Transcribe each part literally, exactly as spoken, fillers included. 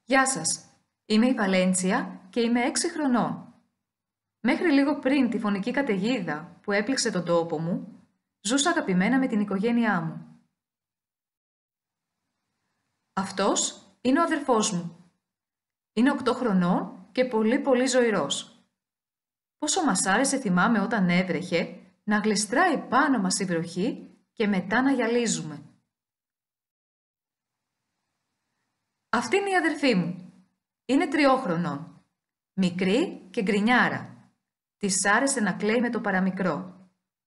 Γεια σας, είμαι η Βαλέντσια και είμαι έξι χρονών. Μέχρι λίγο πριν τη φωνική καταιγίδα που έπληξε τον τόπο μου, ζούσα αγαπημένα με την οικογένειά μου. Αυτός είναι ο αδερφός μου. Είναι οκτώ χρονών και πολύ πολύ ζωηρός. Πόσο μας άρεσε θυμάμαι όταν έβρεχε να γλιστράει πάνω μας η βροχή και μετά να γυαλίζουμε. Αυτή είναι η αδερφή μου. Είναι τριόχρονων. Μικρή και γκρινιάρα. Της άρεσε να κλαίει με το παραμικρό.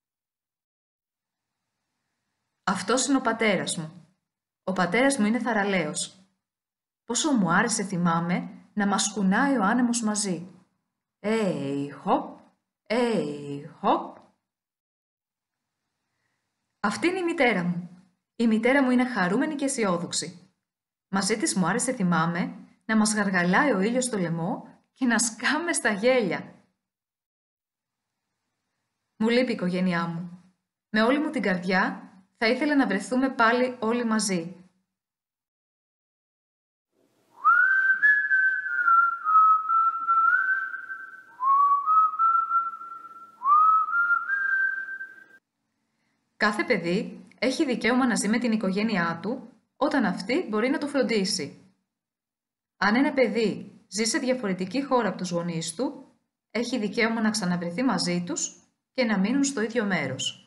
Αυτός είναι ο πατέρας μου. Ο πατέρας μου είναι θαραλέος. Πόσο μου άρεσε θυμάμαι να μας κουνάει ο άνεμος μαζί. Έι, χοπ, έι, χοπ. Αυτή είναι η μητέρα μου. Η μητέρα μου είναι χαρούμενη και αισιόδοξη. Μαζί της μου άρεσε θυμάμαι να μας γαργαλάει ο ήλιος στο λαιμό και να σκάμε στα γέλια. Μου λείπει η οικογένειά μου. Με όλη μου την καρδιά θα ήθελα να βρεθούμε πάλι όλοι μαζί. Κάθε παιδί έχει δικαίωμα να ζει με την οικογένειά του όταν αυτή μπορεί να το φροντίσει. Αν ένα παιδί ζει σε διαφορετική χώρα από τους γονείς του, έχει δικαίωμα να ξαναβρεθεί μαζί τους και να μείνουν στο ίδιο μέρος.